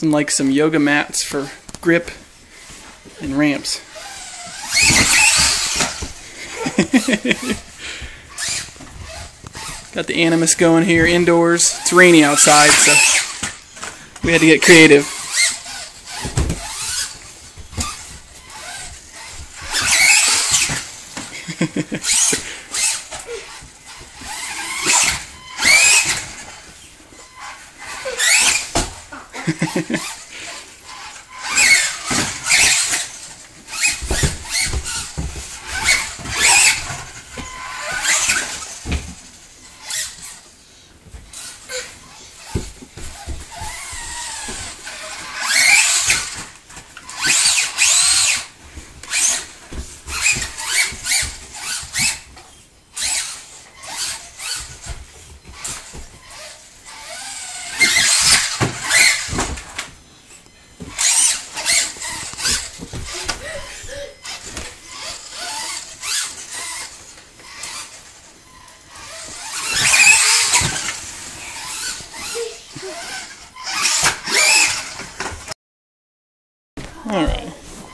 Nothing like some yoga mats for grip and ramps. Got the Animus going here indoors. It's rainy outside, so we had to get creative. All right.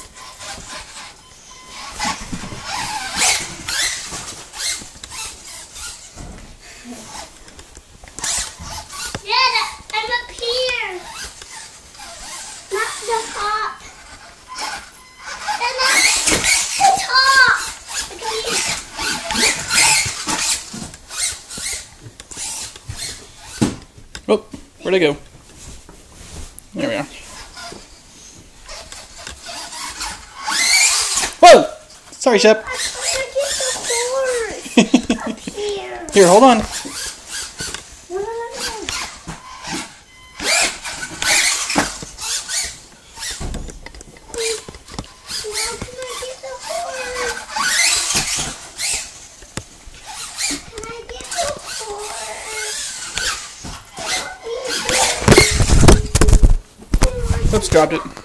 Dad, I'm up here. Not the top. And not the top. Oh, where'd I go? There we are. Whoa! Sorry, Shep. I'm gonna get the horse. Up here. Here, hold on. No. Now can I get the horse? Can I get the horse? Oops, dropped it.